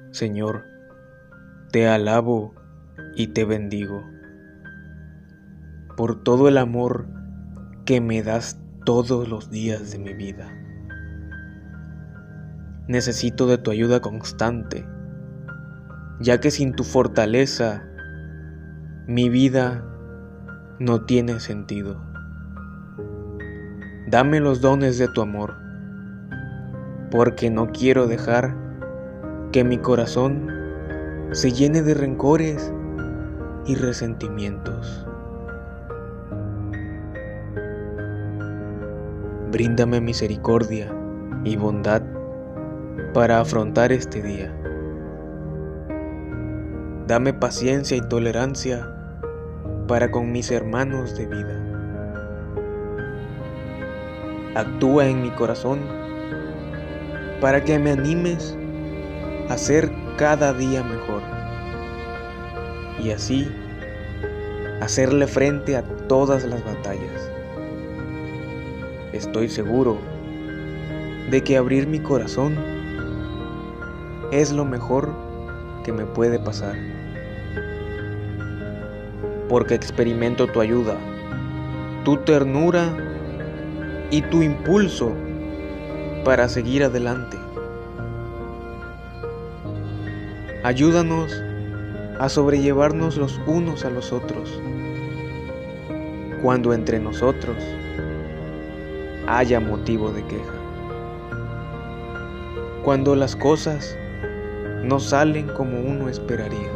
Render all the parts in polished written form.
Señor, te alabo y te bendigo por todo el amor que me das todos los días de mi vida. Necesito de tu ayuda constante, ya que sin tu fortaleza mi vida no tiene sentido. Dame los dones de tu amor, porque no quiero dejar que mi corazón se llene de rencores y resentimientos. Bríndame misericordia y bondad para afrontar este día. Dame paciencia y tolerancia para con mis hermanos de vida. Actúa en mi corazón para que me animes a ser cada día mejor y así hacerle frente a todas las batallas. Estoy seguro de que abrir mi corazón es lo mejor que me puede pasar, porque experimento tu ayuda, tu ternura y tu impulso para seguir adelante. Ayúdanos a sobrellevarnos los unos a los otros cuando entre nosotros haya motivo de queja, cuando las cosas no salen como uno esperaría.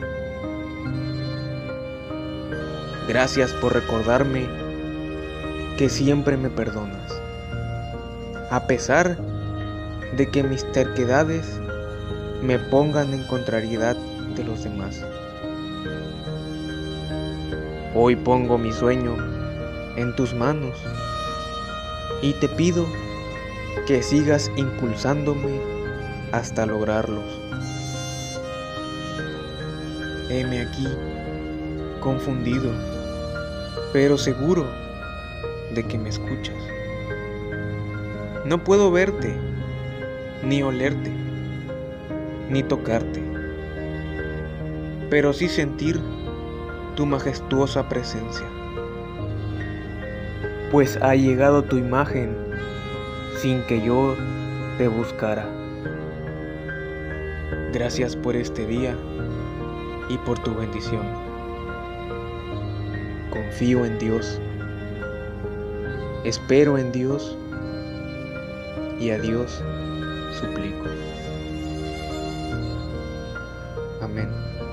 Gracias por recordarme que siempre me perdonas, a pesar de que mis terquedades me pongan en contrariedad de los demás. Hoy pongo mi sueño en tus manos y te pido que sigas impulsándome hasta lograrlos. Heme aquí, confundido, pero seguro de que me escuchas. No puedo verte, ni olerte, ni tocarte, pero sí sentir tu majestuosa presencia, pues ha llegado tu imagen sin que yo te buscara. Gracias por este día y por tu bendición. Confío en Dios, espero en Dios y a Dios suplico. Amén.